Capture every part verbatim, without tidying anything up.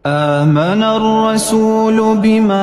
آمن الرسول بما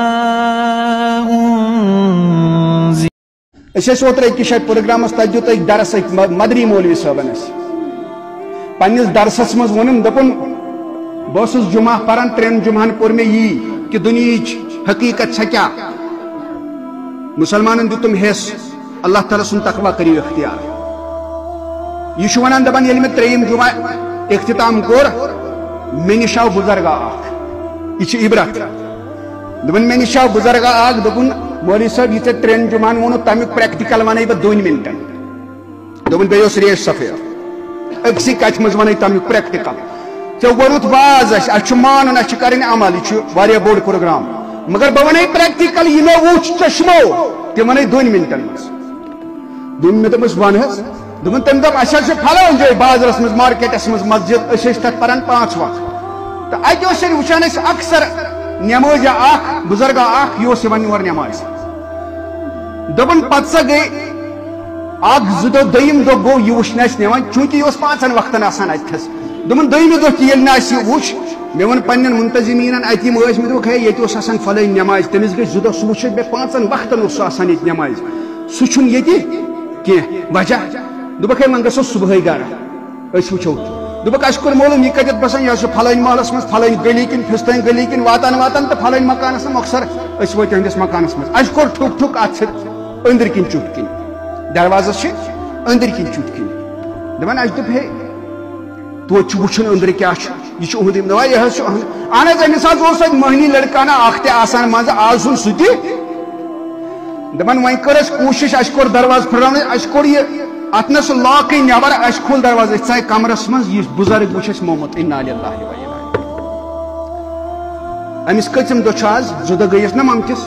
أنزل اس اوتر أکس جایہِ پروگرامس تتہِ دیُت أکۍ درس أکۍ مدری مولوی صٲبن اَسہِ پننِس درسس منٛز ووٚنُم دوٚپُن بہٕ اوسُس جمعہ پران ترٛٮ۪ن جمعہن پوٚر مےٚ یی کہِ دُنیہٕچ حقیٖقت چھےٚ کیٛاہ مسلمانن دیُتُم حِص اللہ تعالیٰ سُنٛد تقوا کٔرِو اختیار یہ چھُ ونان دپان ییٚلہِ مےٚ ترٛیٚیِم جمعہ اختتام کوٚر مےٚ نِش آو بُزرگا اکھ یہِ چھِ عبرت دوٚپُن مےٚ نِش آو بُزرگا اکھ دوٚپُن مولوی صٲب یہِ ژےٚ ترٛٮ۪ن جمعہن ووٚنُتھ تمیُک پریکٹِکل ونے بہٕ دۄنۍ مِنٹن دوٚپُن بیٚیہِ اوس ریش سفید أکسٕے کتھِ منٛز ونے تمیُک پریکٹِکل ژےٚ ووٚنُتھ واز اَسہِ اَسہِ چھُ مانُن اَسہِ چھُ کَرٕنۍ عمل یہِ چھُ واریاہ بوٚڑ پروگرام مگر بہٕ ونے پریکٹِکل یہِ مےٚ وُچھ چشمو تہِ ونے دۄنۍ مِنٹن منٛز دوٚپُن مےٚ دوٚپمَس وَن حظ دوٚپُن تٔمۍ دوٚپ اَسہِ حظ چھُ فلٲنۍ جایہِ بازرس منٛز مارکیٹس منٛز مسجد أسۍ ٲسۍ تتھ پران پانٛژھ وقت تہٕ اَتہِ اوس ییٚلہِ وٕچھان أسۍ اکثر نٮ۪مٲزیا اکھ بُزرگا اکھ یہِ اوس یِوان یور نٮ۪مازِ دوٚپُن پتہٕ سا گٔے اکھ زٕ دۄہ دوٚیِم دۄہ گوٚو یہِ وٕچھنہٕ اَسہِ نِوان چوٗنٛکہِ یہِ اوس پانٛژن وقتن آسان اَتِتھس دوٚپُن دوٚیمہِ دۄہ تہِ ییٚلہِ نہٕ اَسہِ یہِ وٕچھ مےٚ ووٚن پننٮ۪ن مُنتظمیٖنن اَتہِ یِم ٲسۍ مےٚ دوٚپُکھ ہے ییٚتہِ اوس آسان فلٲنۍ نٮ۪مازِ تٔمِس گٔے زٕ دۄہ سُہ وٕچھِتھ مےٚ پانٛژن وقتن اوس سُہ آسان ییٚتہِ نٮ۪مازِ سُہ چھُنہٕ ییٚتہِ کینٛہہ وجہ دوٚپُکھ ہے وۄنۍ گژھو صبحٲے گرٕ أسۍ وٕچھو دوٚپُکھ اَسہِ کوٚر معلوٗم یہِ کتٮ۪تھ بسان یہِ حظ چھُ فلٲنۍ محلس منٛز فلٲنۍ گلی کِنۍ فِستٲنۍ گلی کِنۍ واتان واتان تہٕ فلٲنۍ مکانس منٛز مۄخصر أسۍ وٲتۍ تُہنٛدِس مکانس منٛز اَسہِ کوٚر ٹھُک ٹھُک اتھ سۭتۍ أنٛدٕرۍ کِنۍ چُٹھ کِنۍ دروازس چھِ أنٛدٕرۍ کِنۍ چُٹھ کِنۍ دپان اَسہِ دوٚپ ہے توتہِ چھُ وٕچھُن أنٛدرٕ کیٛاہ چھُ یہِ چھُ اُہُنٛد دپان یہِ حظ چھُ اہن حظ أمِس حظ اوس اَتہِ مٔہنی لڑکانہ اکھ تہِ آسان منٛزٕ آز چھُنہٕ سُہ تہِ دپان وۄنۍ کٔر اَسہِ کوٗشِش اَسہِ کوٚر دروازٕ پھٕٹراونٕچ اَسہِ کوٚر یہِ اتھ نہ سُہ لاکٕے نٮ۪بر اَسہِ کھوٗل دروازٕ أسۍ ژاے کمرس منٛز یہِ بُزرگ وٕچھ اَسہِ مومُت اِنا لِلٰہِ و اِنا أمِس کٔژِم دۄہ چھُ آز زٕ دۄہ گٔیَس نہ ممتِس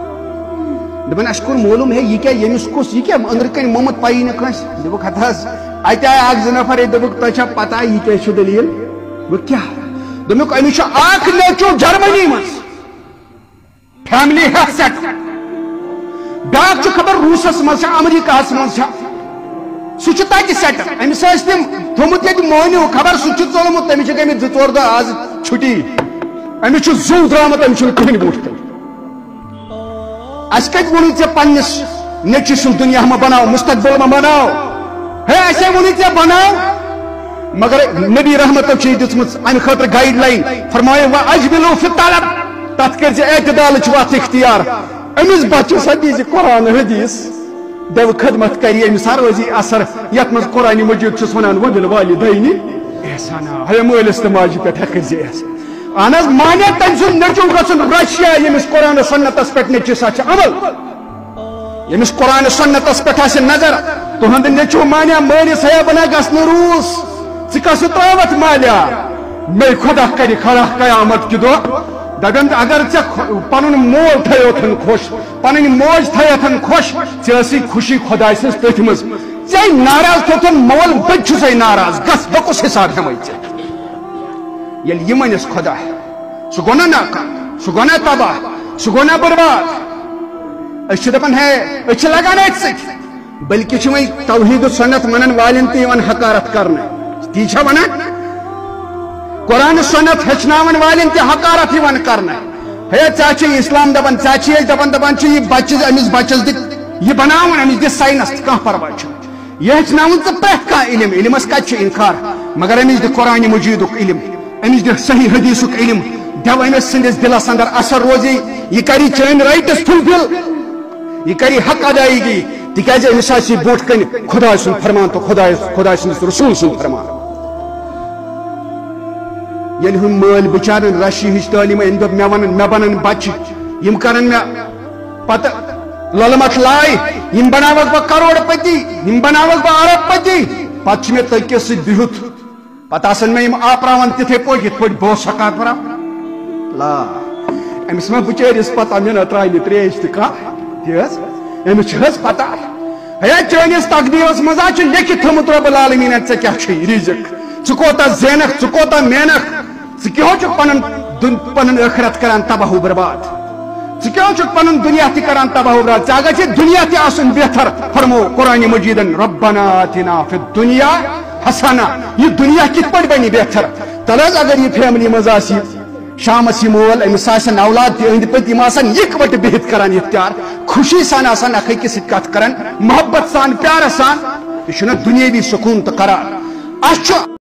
دپان اَسہِ کوٚر معلوٗم ہے یہِ کیٛاہ ییٚمِس کُس یہِ کیٛاہ أنٛدرٕ کَنۍ مومُت پَیی نہٕ کٲنٛسہِ دوٚپُکھ ہتہٕ حظ اَتہِ آے اکھ زٕ نفر ہے دوٚپُکھ تۄہہِ چھا پتہ یہِ کیٛاہ چھُ دٔلیٖل دوٚپُکھ کیٛاہ دوٚپُکھ أمِس چھُ اکھ نیٚچوٗ جرمنی منٛز فیملی ہیٚتھ سیٹ بیٛاکھ چھُ خبر روٗسس منٛز چھا امریکاہس منٛز چھا سُہ چھُ تتہِ سیٹ أمِس ٲسۍ تِم تھوٚمُت ییٚتہِ مٲنِو خبر سُہ چھُ ژوٚلمُت تٔمِس چھِ گٔمٕتۍ زٕ ژور دۄہ آز چھُٹی أمِس چھُ زوٗ درٛامُت أمِس چھُنہٕ کٕہٕنۍ بوٗٹھ تہِ اَسہِ کتہِ ووٚنُے ژےٚ پننِس نیٚچوِ سُنٛد دُنیا مہ بناو مُستقبل مہ بناو ہے اَسے ووٚنُے ژےٚ بناو مگر نبی رحمتو چھِ دِژمٕژ امہِ خٲطرٕ گایڈ لاین فرمایو وۄنۍ اجبلوٗ فی طلب تتھ کٔرۍ زِ اعتدالٕچ وتھ اختیار أمِس بچس ہا دِزِ قرآن حدیٖث دو خدمت کری أمِس ہا روزی اثر یتھ منٛز قرآنِ مجیٖد چھُس ونان وبِل والدینِ احسانا ہے مٲلِس تہٕ ماجہِ پٮ۪ٹھ ہا کٔرزِ احسان اہن حظ مانے تٔمۍ سُنٛد نیٚچوٗ گژھُن رشیا ییٚمِس قرآن سنتس پٮ۪ٹھ نیٚچوِس آسہِ عمل ییٚمِس قرآن سنتس پٮ۪ٹھ آسہِ نظر تُہُنٛد نیٚچوٗ مانیا مٲلِس ہیا بنا گژھنہٕ روٗس ژٕ کَسہٕ ترٛاوَتھ مالیا مے خۄدا کَرِ کھڑا قیامت کہِ دۄہ دپن اگر ژےٚ پنُن مول تھٲیوتھن خۄش پنٕنۍ موج تھٲیتھن خۄش ژےٚ ٲسٕے خوشی خۄداے سٕنٛز تٔتھۍ منٛز ژےٚ ناراض تھوتھن مول بہٕ تہِ چھُسے ناراض گژھ بہٕ کُس حساب ہٮ۪مے ژےٚ ییٚلہِ یہِ ونٮ۪س خۄدا سُہ گوٚو نا ناکام سُہ گوٚو نا تباہ سُہ گوٚو نا برباد أسۍ چھِ دپان ہے أسۍ چھِ لگان أتھۍ سۭتۍ بلکہِ چھِ وۄنۍ توحیٖد سنت ونن والٮ۪ن تہِ یِوان حقارت کرنہٕ تی چھا ونان قرآن سنت ہیٚچھناون والٮ۪ن تہِ حقارت یِوان کرنہٕ ہے ژےٚ چھِ اسلام دپان ژےٚ چھِ أسۍ دپان دپان چھِ یہِ بچہِ أمِس بچس دِ یہِ بناوُن أمِس دِ ساینس تہٕ کانٛہہ پرواے چھُنہٕ یہِ ہیٚچھناوُن ژٕ پرٛٮ۪تھ کانٛہہ علم علمس کتہِ چھُ انکار مگر أمِس دِ قرآنِ مجیٖدُک علم أمِس دِ صحیح حدیٖثُک علم دِو أمِس سٕنٛدِس دِلس انٛدر اثر روزی یہِ کرِ چٲنۍ رایٹٕس فُلفِل یہِ کرِ حق ادایگی تِکیٛازِ أمِس آسہِ یہِ برٛونٛٹھ کنہِ خۄداے سُنٛد فرمان تہٕ خۄداے خۄداے سٕنٛدِس رسوٗل سُنٛد فرمان ییٚلہِ ہُم مٲلۍ بِچارن رشی ہِش تعلیٖم أمۍ دوٚپ مےٚ ونن مےٚ بنن بچہِ یِم کرن مےٚ پتہٕ للہٕ متھ لاے یِم بناوکھ بہٕ کروڑ پتی یِم بناوکھ بہٕ ارب پتی پتہٕ چھِ مےٚ تٔکِس سۭتۍ بِہُتھ پتہٕ آسن مےٚ یِم آپراوان تِتھے پٲٹھۍ یِتھ پٲٹھۍ بہٕ اوسُس ہٮ۪کان پراو لا أمِس ما بِچٲرِس پتہ مےٚ نہ ترٛایہِ ترٛیش تہِ کانٛہہ تی حظ أمِس چھِ حظ پتہ ہے چٲنِس تقدیٖرس منٛز حظ چھُ لیکھِتھ تھوٚمُت رۄب العالمیٖنن ژےٚ کیٛاہ چھُے رِزق ژٕ کوتاہ زینکھ ژٕ کوتاہ مینکھ ژٕ کیٛاہ چھُکھ پنُن پنُن ٲخرت کران تباہ و برباد ژٕ کیٛاہ چھُکھ پنُن دُنیا تہِ کران تباہ و برباد ژےٚ گژھِ دُنیا تہِ آسُن بہتر فرمو قرآنِ مجیٖدن ربنا آتِنا فی الدُنیا حسنہ یہ دنیا کِتھ پٲٹھۍ بنہِ بہتر تل حظ اگر یہِ فیملی منٛز آسہِ شامس یہ مول امس آسن اولاد تہ اند پت یم آسن یک وٹ بہت کران اختیار خوشی سان آسان اخ أکس سۭتۍ کتھ کران محبت سان پیار سان یہ دنیاوی سکون تو قرار.